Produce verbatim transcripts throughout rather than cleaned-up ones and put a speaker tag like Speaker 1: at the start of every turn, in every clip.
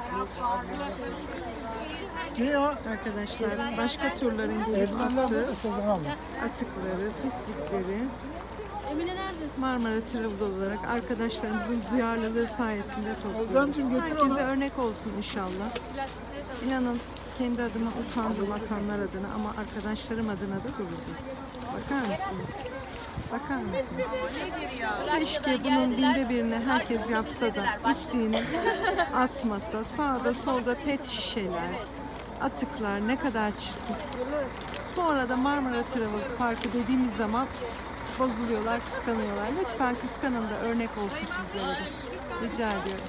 Speaker 1: Arkadaşlar başka turların gelip attığı atıkları, pislikleri Marmara Travel olarak arkadaşlarımızın duyarlılığı sayesinde topluyoruz. Herkese örnek olsun inşallah. İnanın kendi adıma utandım atanlar adına ama arkadaşlarım adına da durdum. Bakar mısınız? Bakar mısınız? Keşke bunun binde birini herkes yapsa da içtiğini atmasa. Sağda solda pet şişeler, atıklar ne kadar çirkin. Sonra da Marmara Travel Parkı dediğimiz zaman bozuluyorlar, kıskanıyorlar. Lütfen kıskanın da örnek olsun sizlere de. Rica ediyorum.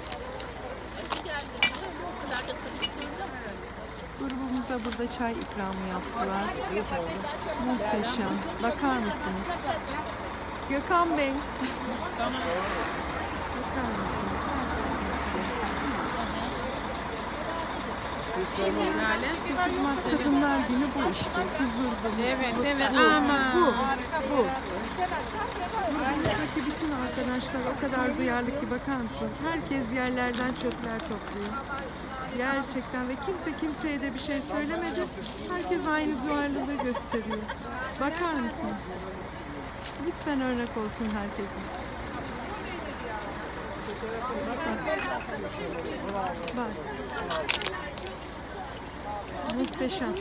Speaker 1: Grubumuza burada çay ikramı yaptılar. Muhteşem. Bakar mısınız? Gökhan Bey. Bakar mısınız? Tutmaz Kadınlar Günü bu işte. Huzur bu.
Speaker 2: Evet,
Speaker 1: bu,
Speaker 2: evet.
Speaker 1: Bu,
Speaker 2: Ama.
Speaker 1: bu, bu. Buradaki bütün arkadaşlar o kadar duyarlı ki bakar mısınız? Herkes yerlerden çöpler topluyor. Gerçekten ve kimse kimseye de bir şey söylemedi. Herkes aynı duyarlılığı gösteriyor. Bakar mısınız? Lütfen örnek olsun herkesin. Bak. Bak. Muhteşem.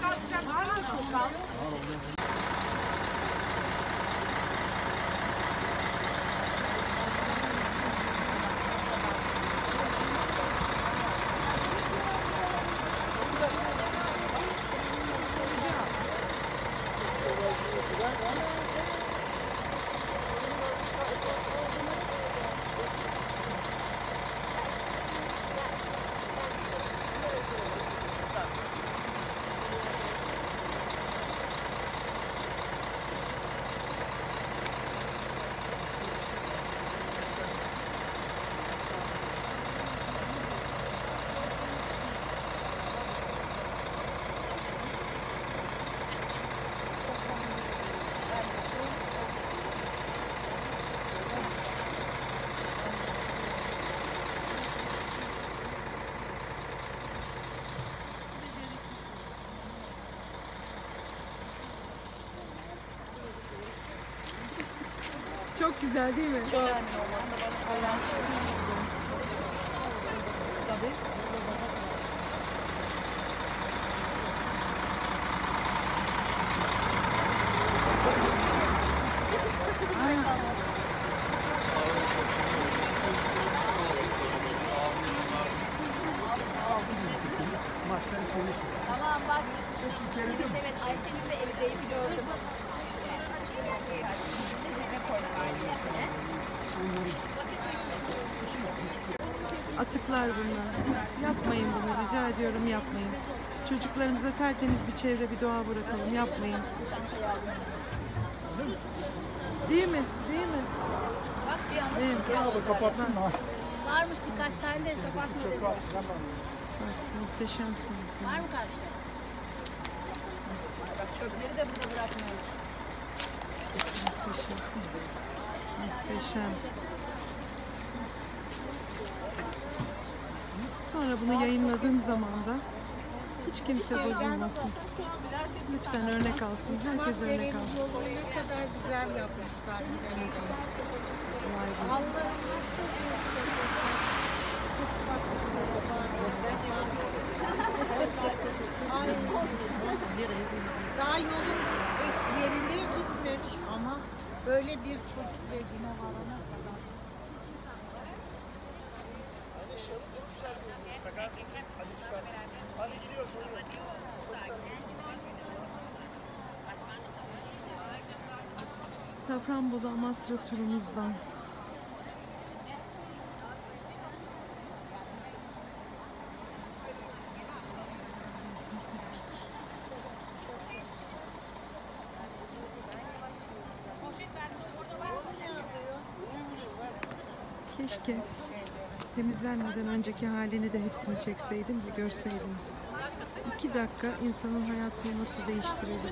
Speaker 1: Çok güzel değil mi? Çok. Tabii.
Speaker 3: Tamam bak. Evet evet Aysel'in de eli değdi gördüm.
Speaker 1: Atıklar bunlar. Yapmayın bunu, rica ediyorum yapmayın. Çocuklarımıza tertemiz bir çevre, bir doğa bırakalım. Yapmayın. Değil mi? Değil mi?
Speaker 3: Bak bir anda
Speaker 1: Değil mi?
Speaker 4: Kapattın mı?
Speaker 5: Varmış birkaç tane de kapatma dedi.
Speaker 1: Bak, muhteşemsiniz.
Speaker 5: Var mı karşıda?
Speaker 3: bak çöpleri de burada bırakmıyoruz.
Speaker 1: Muhteşem. Muhteşem. Sonra bunu yayınladığım zaman da hiç kimse bozulmasın. Lütfen örnek alsın. Herkes örnek alsın.
Speaker 5: Yolu ne kadar güzel yapmışlar güzelimiz.
Speaker 1: Vay be.
Speaker 5: Allah'ım nasıl bir ıslak ıslak. Ay. Daha yolun yerine gitmemiş ama böyle bir çocuk bezine varana kadar.
Speaker 1: Safranbolu Amasra turumuzdan keşke temizlenmeden önceki halini de hepsini çekseydim de görseydiniz. İki dakika insanın hayatını nasıl değiştirebilir?